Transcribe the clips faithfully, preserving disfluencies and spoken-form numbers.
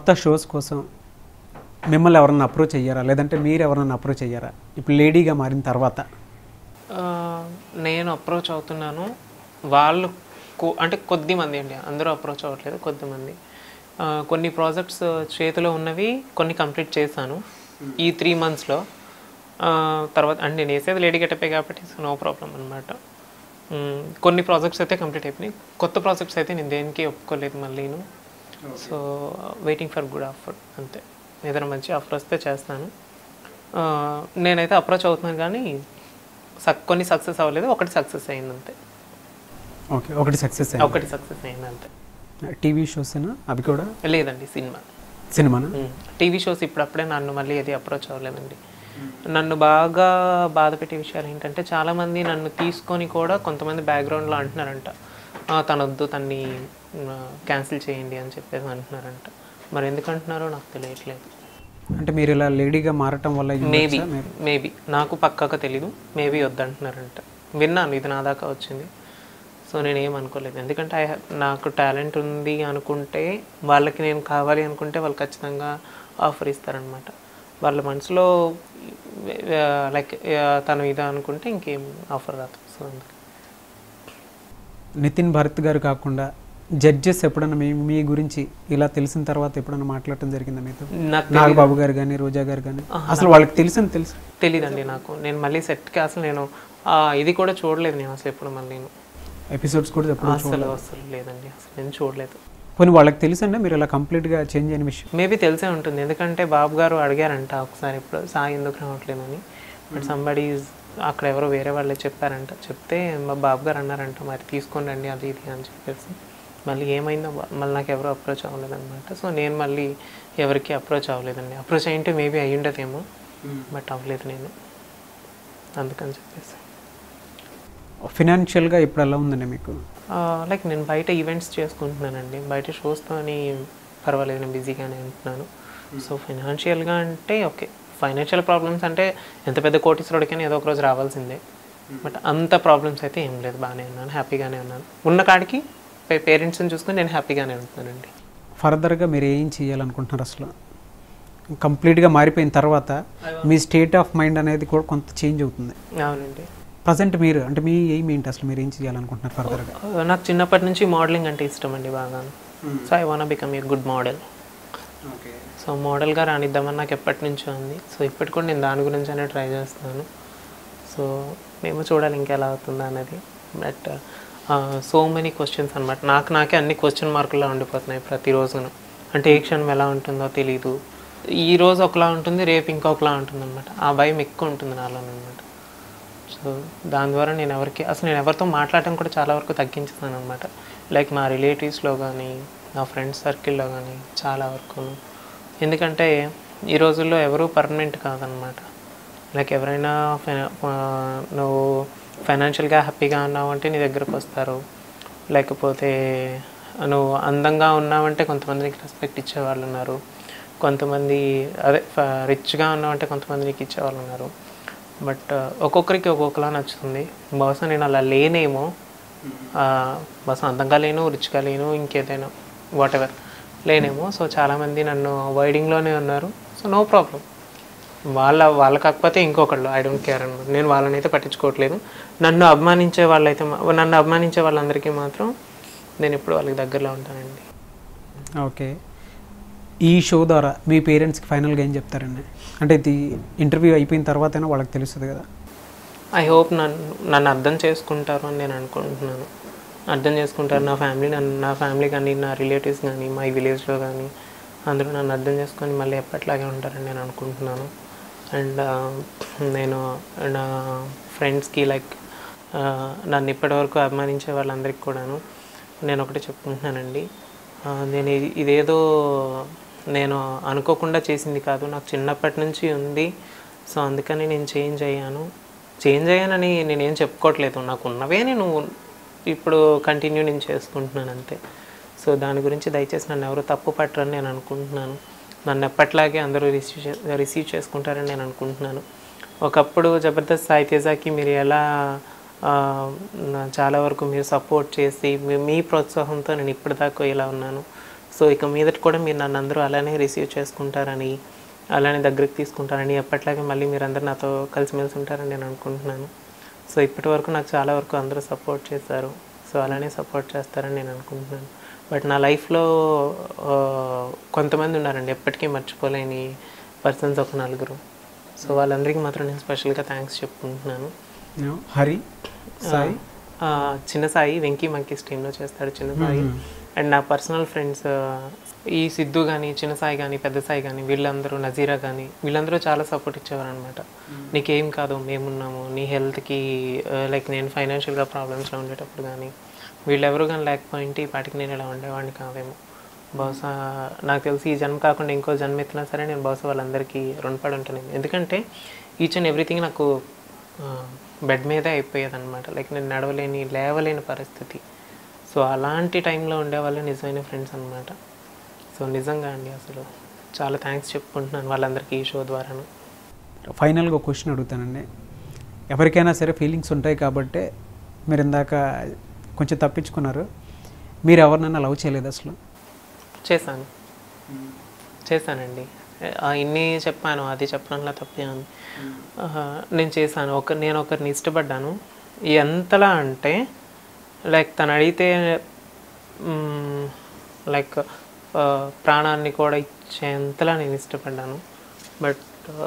కొత్త షోస్ కోసం మిమ్మల్ని ఎవరన్నా అప్రోచ్ అయ్యారా, లేదంటే మీరు ఎవరన్నా అప్రోచ్ అయ్యారా ఇప్పుడు లేడీగా మారిన తర్వాత? నేను అప్రోచ్ అవుతున్నాను, వాళ్ళు అంటే కొద్ది మంది అండి, అందరూ అప్రోచ్ అవ్వట్లేదు, కొద్దిమంది. కొన్ని ప్రాజెక్ట్స్ చేతిలో ఉన్నవి కొన్ని కంప్లీట్ చేశాను ఈ త్రీ మంత్స్లో. తర్వాత అంటే నేను వేసేది లేడీ గెటపే కాబట్టి నో ప్రాబ్లం అనమాట. కొన్ని ప్రాజెక్ట్స్ అయితే కంప్లీట్ అయిపోయినాయి, కొత్త ప్రాజెక్ట్స్ అయితే నేను దేనికి ఒప్పుకోలేదు మళ్ళీను. So waiting for good offer అంతే. ఏదైనా మంచి ఆఫర్ వస్తే చేస్తాను. నేనైతే అప్రోచ్ అవుతున్నాను కానీ సక్ కొన్ని సక్సెస్ అవ్వలేదు, ఒకటి సక్సెస్ అయింది అంతే. ఓకే, ఒకటి సక్సెస్ ఒకటి సక్సెస్ అయింది అంతే. టీవీ షోసేనా అవి కూడా? లేదండి, సినిమా. సినిమానా? టీవీ షోస్ ఇప్పుడప్పుడే నన్ను మళ్ళీ ఏది అప్రోచ్ అవ్వలేదండి. నన్ను బాగా బాధ పెట్టే విషయాలు ఏంటంటే చాలామంది నన్ను తీసుకొని కూడా కొంతమంది బ్యాక్గ్రౌండ్లో అంటున్నారంట, తనొద్దు తన్ని క్యాన్సిల్ చేయండి అని చెప్పేసి అంటున్నారంట. మరి ఎందుకు అంటున్నారో నాకు తెలియట్లేదు. అంటే మీరు ఇలా లేడీగా మారటం వల్ల మేబీ మేబీ నాకు పక్కాగా తెలీదు, మేబీ వద్దంటున్నారంట. విన్నాను, ఇది నా దాకా వచ్చింది. సో నేను ఏమనుకోలేదు, ఎందుకంటే ఐ నాకు టాలెంట్ ఉంది అనుకుంటే వాళ్ళకి నేను కావాలి అనుకుంటే వాళ్ళు ఖచ్చితంగా ఆఫర్ ఇస్తారనమాట. వాళ్ళ మనసులో లైక్ తను ఇదా అనుకుంటే ఇంకేం ఆఫర్ రాదు. సో అందుకే నితిన్ భరత్ గారు కాకుండా జడ్జెస్ ఎప్పుడన్నా మీ మీ గురించి ఇలా తెలిసిన తర్వాత ఎప్పుడన్నా మాట్లాడటం జరిగిందా మీతో? నాగబాబు గారు కానీ రోజా గారు కానీ అసలు వాళ్ళకి తెలుసని తెలుసు తెలీదండి నాకు. నేను మళ్ళీ సెట్కి అసలు నేను ఇది కూడా చూడలేదు నేను అసలు ఎప్పుడు, మళ్ళీ ఎపిసోడ్స్ కూడా అసలు అసలు లేదండి, అసలు నేను చూడలేదు. కొన్ని వాళ్ళకి తెలుసండి మీరు ఇలా కంప్లీట్గా చేంజ్ అయిన విషయం? మేబీ తెలిసే ఉంటుంది, ఎందుకంటే బాబు గారు అడిగారంట ఒకసారి ఇప్పుడు సాయి ఎందుకు రావట్లేదని. బట్ సంబడీ అక్కడ ఎవరో వేరే వాళ్ళే చెప్పారంట, చెప్తే మా బాబు గారు అన్నారంట మరి తీసుకొని రండి అది ఇది అని చెప్పేసి. మళ్ళీ ఏమైందో మళ్ళీ నాకు ఎవరు అప్రోచ్ అవ్వలేదన్నమాట. సో నేను మళ్ళీ ఎవరికి అప్రోచ్ అవ్వలేదండి. అప్రోచ్ అయ్యింటే మేబీ అయ్యి ఉండదేమో, బట్ అవ్వలేదు నేను, అందుకని చెప్పేసి. ఫినాన్షియల్గా ఇప్పుడు ఎలా ఉందండి మీకు? లైక్ నేను బయట ఈవెంట్స్ చేసుకుంటున్నానండి, బయట షోస్తో అని పర్వాలేదు, నేను బిజీగానే ఉంటున్నాను. సో ఫైనాన్షియల్గా అంటే ఓకే, ఫైనాన్షియల్ ప్రాబ్లమ్స్ అంటే ఎంత పెద్ద కోటీశ్వరుడికైనా ఏదో ఒక రోజు రావాల్సిందే. బట్ అంత ప్రాబ్లమ్స్ అయితే ఏం లేదు, బాగానే ఉన్నాను, హ్యాపీగానే ఉన్నాను. ఉన్న కాడికి పేరెంట్స్ని చూసుకుని నేను హ్యాపీగానే ఉంటున్నానండి. ఫర్దర్గా మీరు ఏం చేయాలనుకుంటున్నారు అసలు? కంప్లీట్గా మారిపోయిన తర్వాత మీ స్టేట్ ఆఫ్ మైండ్ అనేది కూడా కొంత చేంజ్ అవుతుంది. అవునండి. ప్రజెంట్ మీరు అంటే మీ ఎయిమ్ ఏంటి అసలు, మీరు ఏం చేయాలనుకుంటున్నారు ఫర్దర్గా? నాకు చిన్నప్పటి నుంచి మోడలింగ్ అంటే ఇష్టం అండి బాగా. So I want become a good model. So మోడల్గా రానిద్దామని నాకు ఎప్పటి నుంచో ఉంది. సో ఇప్పటి కూడా నేను దాని గురించి అనేది ట్రై చేస్తున్నాను. సో మేము చూడాలి ఇంకెలా అవుతుందా అనేది. బట్ సో మెనీ క్వశ్చన్స్ అనమాట, నాకు నాకే అన్ని క్వశ్చన్ మార్కుల్లో ఉండిపోతున్నాయి ప్రతిరోజును. అంటే ఏ క్షణం ఎలా ఉంటుందో తెలీదు. ఈరోజు ఒకలా ఉంటుంది, రేపు ఇంకొకలా ఉంటుంది అనమాట. ఆ భయం ఎక్కువ ఉంటుంది నాలో అనమాట. సో దాని ద్వారా నేను ఎవరికి అసలు నేను ఎవరితో మాట్లాడటం కూడా చాలా వరకు తగ్గించుతాను అనమాట. లైక్ నా రిలేటివ్స్లో కానీ నా ఫ్రెండ్స్ సర్కిల్లో కానీ చాలా వరకు. ఎందుకంటే ఈ రోజుల్లో ఎవరూ పర్మనెంట్ కాదనమాట. లైక్ ఎవరైనా నువ్వు ఫైనాన్షియల్గా హ్యాపీగా ఉన్నావంటే నీ దగ్గరకు వస్తారు, లేకపోతే నువ్వు అందంగా ఉన్నావంటే కొంతమంది నీకు రెస్పెక్ట్ ఇచ్చేవాళ్ళు ఉన్నారు, కొంతమంది అదే రిచ్గా ఉన్నావంటే కొంతమంది నీకు ఇచ్చేవాళ్ళు ఉన్నారు. బట్ ఒక్కొక్కరికి ఒక్కొక్కలా నచ్చుతుంది. బహుశా నేను అలా లేనేమో, బహుశా అందంగా లేను, రిచ్గా లేను, ఇంకేదైనా వాట్ ఎవర్ లేనేమో. సో చాలామంది నన్ను అవాయిడింగ్లోనే ఉన్నారు. సో నో ప్రాబ్లం, వాళ్ళ వాళ్ళ కాకపోతే ఇంకొకళ్ళు, ఐ డోంట్ కేర్ అనమాట. నేను వాళ్ళని అయితే పట్టించుకోవట్లేదు. నన్ను అభిమానించే వాళ్ళైతే నన్ను అభిమానించే వాళ్ళందరికీ మాత్రం నేను ఇప్పుడు వాళ్ళకి దగ్గరలో ఉంటానండి. ఓకే, ఈ షో ద్వారా మీ పేరెంట్స్కి ఫైనల్గా ఏం చెప్తారండి? అంటే ఇది ఇంటర్వ్యూ అయిపోయిన తర్వాతైనా వాళ్ళకి తెలుస్తుంది కదా. ఐ హోప్ నన్ను నన్ను అర్థం చేసుకుంటారు అని నేను అనుకుంటున్నాను. అర్థం చేసుకుంటారు నా ఫ్యామిలీ, నన్ను నా ఫ్యామిలీ కానీ నా రిలేటివ్స్ కానీ మా విలేజ్లో కానీ అందరూ నన్ను అర్థం చేసుకొని మళ్ళీ ఎప్పట్లాగే ఉంటారని నేను అనుకుంటున్నాను. అండ్ నేను నా ఫ్రెండ్స్కి లైక్ నన్ను ఇప్పటివరకు అభిమానించే వాళ్ళందరికీ కూడాను నేను ఒకటి చెప్పుకుంటున్నానండి, నేను ఇదేదో నేను అనుకోకుండా చేసింది కాదు, నాకు చిన్నప్పటి నుంచి ఉంది. సో అందుకని నేను చేంజ్ అయ్యాను. చేంజ్ అయ్యానని నేనేం చెప్పుకోవట్లేదు, నాకు ఉన్నవే నేను ఇప్పుడు కంటిన్యూ నేను చేసుకుంటున్నాను అంతే. సో దాని గురించి దయచేసి నన్ను ఎవరు తప్పు పట్టరని నేను అనుకుంటున్నాను. నన్ను ఎప్పట్లాగే అందరూ రిసీవ్ రిసీవ్ చేసుకుంటారని నేను అనుకుంటున్నాను. ఒకప్పుడు జబర్దస్త్ సాయి తేజకి మీరు ఎలా చాలా వరకు మీరు సపోర్ట్ చేసి మీ ప్రోత్సాహంతో నేను ఇప్పటిదాకా ఇలా ఉన్నాను. సో ఇక మీదట కూడా మీరు నన్ను అందరూ అలానే రిసీవ్ చేసుకుంటారని, అలానే దగ్గరికి తీసుకుంటారని, ఎప్పటిలాగే మళ్ళీ మీరు అందరూ నాతో కలిసిమెలిసి ఉంటారని నేను అనుకుంటున్నాను. సో ఇప్పటి వరకు నాకు చాలా వరకు అందరూ సపోర్ట్ చేశారు. సో అలానే సపోర్ట్ చేస్తారని నేను అనుకుంటున్నాను. బట్ నా లైఫ్లో కొంతమంది ఉన్నారండి ఎప్పటికీ మర్చిపోలేని పర్సన్స్, ఒక నలుగురు. సో వాళ్ళందరికీ మాత్రం నేను స్పెషల్గా థ్యాంక్స్ చెప్పుకుంటున్నాను. హరి, సాయి, చిన్న సాయి వెంకీ మంకీస్ టీంలో చేస్తాడు చిన్న సాయి. అండ్ నా పర్సనల్ ఫ్రెండ్స్ ఈ సిద్ధు కానీ, చిన్న సాయి కానీ, పెద్ద సాయి కానీ, వీళ్ళందరూ, నజీరా కానీ, వీళ్ళందరూ చాలా సపోర్ట్ ఇచ్చేవారు అనమాట. నీకేం కాదు, మేమున్నాము, నీ హెల్త్కి, లైక్ నేను ఫైనాన్షియల్గా ప్రాబ్లమ్స్లో ఉండేటప్పుడు కానీ వీళ్ళెవరు కానీ లేకపోయింటే ఈ పాటికి నేను ఇలా ఉండేవాడిని కాదేమో. బహుశా నాకు తెలిసి ఈ జన్మ కాకుండా ఇంకో జన్మ ఎత్తినా సరే నేను బహుశా వాళ్ళందరికీ రుణపడి ఉంటాను. ఎందుకంటే ఈచ్ అండ్ ఎవ్రీథింగ్ నాకు బెడ్ మీదే అయిపోయేది అనమాట. లైక్ నేను నడవలేని, లేవలేని పరిస్థితి. సో అలాంటి టైంలో ఉండేవాళ్ళు నిజమైన ఫ్రెండ్స్ అనమాట. సో నిజంగా అండి అసలు చాలా థ్యాంక్స్ చెప్పుకుంటున్నాను వాళ్ళందరికీ ఈ షో ద్వారాను. ఫైనల్గా ఒక క్వశ్చన్ అడుగుతానండి. ఎవరికైనా సరే ఫీలింగ్స్ ఉంటాయి కాబట్టే మీరు ఇందాక కొంచెం తప్పించుకున్నారు. మీరు ఎవరినైనా లవ్ చేయలేదు అసలు? చేశాను చేశానండి ఇన్ని చెప్పాను, అది చెప్పడంలో తప్పే ఉంది. నేను చేశాను. ఒక నేను ఒకరిని ఇష్టపడ్డాను. ఎంతలా అంటే లైక్ తను అడిగితే లైక్ ప్రాణాన్ని కూడా ఇచ్చేంతలా నేను ఇష్టపడ్డాను. బట్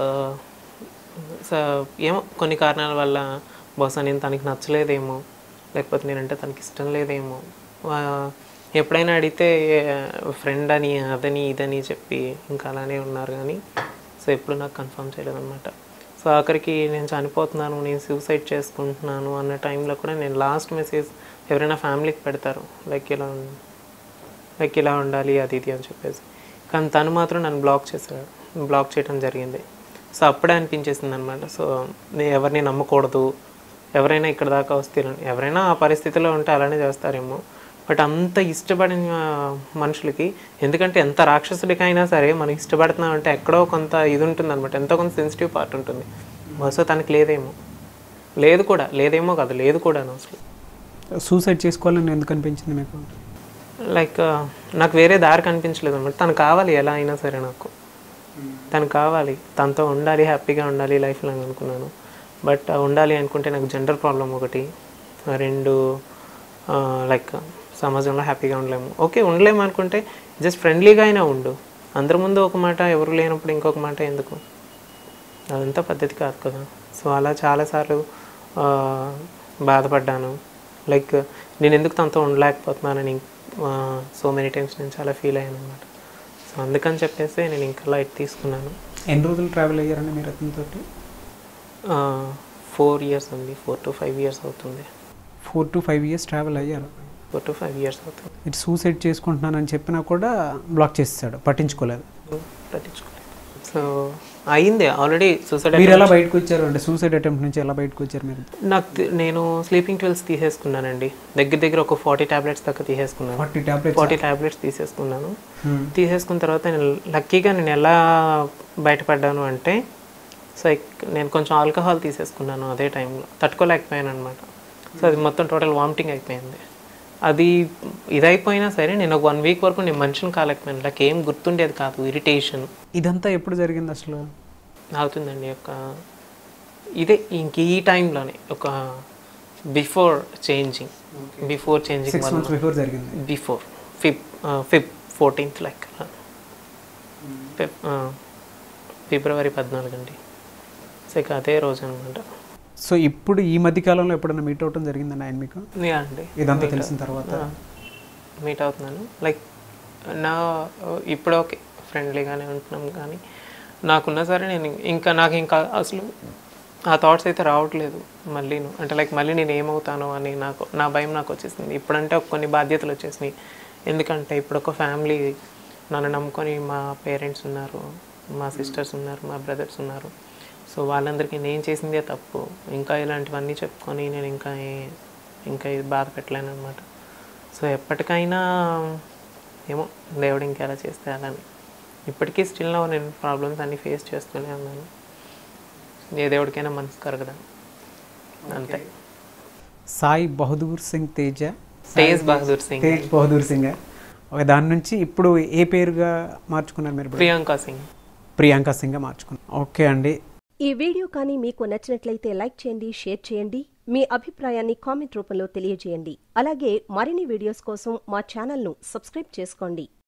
ఏమో కొన్ని కారణాల వల్ల బహుశా నేను తనకి నచ్చలేదేమో, లేకపోతే నేనంటే తనకి ఇష్టం లేదేమో. ఎప్పుడైనా అడిగితే ఫ్రెండ్ అని, అదని, ఇదని చెప్పి ఇంకా అలానే ఉన్నారు కానీ సో ఎప్పుడు నాకు కన్ఫర్మ్ చేయలేదు అనమాట. సో ఆఖరికి నేను చనిపోతున్నాను, నేను సూసైడ్ చేసుకుంటున్నాను అన్న టైంలో కూడా నేను లాస్ట్ మెసేజ్ ఎవరైనా ఫ్యామిలీకి పెడతారు, లైక్ ఇలా లైక్ ఇలా ఉండాలి అది ఇది అని చెప్పేసి. కానీ తను మాత్రం నన్ను బ్లాక్ చేశాడు, బ్లాక్ చేయడం జరిగింది. సో అప్పుడే అనిపించేసింది అనమాట. సో నేను ఎవరిని నమ్మకూడదు, ఎవరైనా ఇక్కడ దాకా వస్తే, ఎవరైనా ఆ పరిస్థితిలో ఉంటే అలానే చేస్తారేమో. బట్ అంత ఇష్టపడిన మనుషులకి, ఎందుకంటే ఎంత రాక్షసుడికైనా సరే మనం ఇష్టపడుతున్నాం అంటే ఎక్కడో కొంత ఇది ఉంటుంది అనమాట, ఎంతో కొంత సెన్సిటివ్ పార్ట్ ఉంటుంది. బహుశా తనకి లేదేమో, లేదు కూడా, లేదేమో కాదు, లేదు కూడా అసలు. సూసైడ్ చేసుకోవాలని ఎందుకు అనిపించింది మీకు? లైక్ నాకు వేరే దారి కనిపించలేదు అనమాట. తను కావాలి ఎలా అయినా సరే, నాకు తను కావాలి, తనతో ఉండాలి, హ్యాపీగా ఉండాలి లైఫ్లో అని అనుకున్నాను. బట్ ఉండాలి అనుకుంటే నాకు జెండర్ ప్రాబ్లం ఒకటి, రెండు లైక్ సమాజంలో హ్యాపీగా ఉండలేము. ఓకే ఉండలేము అనుకుంటే జస్ట్ ఫ్రెండ్లీగా అయినా ఉండు, అందరి ముందు ఒక మాట, ఎవరు లేనప్పుడు ఇంకొక మాట ఎందుకు, అదంతా పద్ధతి కాదు కదా. సో అలా చాలాసార్లు బాధపడ్డాను. లైక్ నేను ఎందుకు తనతో ఉండలేకపోతున్నానని సో మెనీ టైమ్స్ నేను చాలా ఫీల్ అయ్యాను అనమాట. సో అందుకని చెప్పేసి నేను ఇంకా లైట్ తీసుకున్నాను. ఎన్ని రోజులు ట్రావెల్ అయ్యారండి మీరు అతనితో? ఫోర్ ఇయర్స్ అండి, ఫోర్ టు ఫైవ్ ఇయర్స్ అవుతుంది. Four to five years travel అయ్యారు. ఫోర్ టు ఫైవ్ ఇయర్స్ అవుతుంది. ఇటు సూసైడ్ చేసుకుంటున్నానని చెప్పినా కూడా బ్లాక్ చేస్తాడు, పట్టించుకోలేదు పట్టించుకోలేదు సో అయింది ఆల్రెడీ. సూసైడ్ మీరు ఎలా బయటకు వచ్చారు అంటే సూసైడ్ అటెంప్ట్ నుంచి ఎలా బయటకు వచ్చారు మీరు? నాకు నేను స్లీపింగ్ పిల్స్ తీసేసుకున్నానండి, దగ్గర దగ్గర ఒక ఫార్టీ టాబ్లెట్స్ దాకా తీసేసుకున్నాను. ఫార్టీ టాబ్లెట్స్ ఫార్టీ టాబ్లెట్స్ తీసేసుకున్నాను. తీసేసుకున్న తర్వాత నేను లక్కీగా నేను ఎలా బయటపడ్డాను అంటే, సో నేను కొంచెం ఆల్కహాల్ తీసేసుకున్నాను అదే టైంలో, తట్టుకోలేకపోయాను అనమాట. సో అది మొత్తం టోటల్ వామిటింగ్ అయిపోయింది. అది ఇదైపోయినా సరే నేను ఒక వన్ వీక్ వరకు నేను మనిషిని కాలేకపోయాను, నాకు ఏం గుర్తుండేది కాదు, ఇరిటేషన్. ఇదంతా ఎప్పుడు జరిగింది అసలు? అవుతుందండి ఒక ఇదే ఇంక ఈ టైంలోనే, ఒక before changing before changing before జరిగింది, before fif fif fourteenth like February పద్నాలుగు అండి. సో ఇక అదే రోజు అనమాట. సో ఇప్పుడు ఈ మధ్య కాలంలో ఎప్పుడైనా మీట్ అవటం జరిగిందండి ఆయన మీకు? అండి ఇదంతా తెలిసిన తర్వాత మీట్ అవుతున్నాను. లైక్ నా ఇప్పుడు ఓకే ఫ్రెండ్లీగానే ఉంటున్నాం, కానీ నాకున్నా సరే నేను ఇంకా నాకు ఇంకా అసలు ఆ థాట్స్ అయితే రావట్లేదు మళ్ళీ. అంటే లైక్ మళ్ళీ నేను ఏమవుతానో అని నాకు నా భయం నాకు వచ్చేసింది. ఇప్పుడంటే కొన్ని బాధ్యతలు వచ్చేసినాయి, ఎందుకంటే ఇప్పుడు ఒక ఫ్యామిలీ నన్ను నమ్ముకొని మా పేరెంట్స్ ఉన్నారు, మా సిస్టర్స్ ఉన్నారు, మా బ్రదర్స్ ఉన్నారు. సో వాళ్ళందరికీ నేను చేసిందే తప్పు, ఇంకా ఇలాంటివన్నీ చెప్పుకొని నేను ఇంకా ఇంకా ఇది బాధ పెట్టలేను అనమాట. సో ఎప్పటికైనా ఏమో దేవుడు ఇంకెలా చేస్తే అలానే. ఇప్పటికీ స్టిల్ నా నేను ప్రాబ్లమ్స్ అన్నీ ఫేస్ చేస్తూనే ఉన్నాను. ఏ దేవుడికైనా మనసు కరగదా, అంతే. సాయి బహదూర్ సింగ్ తేజ, తేజ్ బహదూర్ సింగ్, తేజ్ బహదూర్ సింగ్ ఒక దాని నుంచి ఇప్పుడు ఏ పేరుగా మార్చుకున్నారు మీరు? ప్రియాంక సింగ్. ప్రియాంక సింగ్గా మార్చుకున్నారు. ఓకే అండి. ఈ వీడియో కానీ మీకు నచ్చినట్లయితే లైక్ చేయండి, షేర్ చేయండి, మీ అభిప్రాయాన్ని కామెంట్ రూపంలో తెలియజేయండి. అలాగే మరిన్ని వీడియోస్ కోసం మా ఛానల్ను సబ్స్క్రైబ్ చేసుకోండి.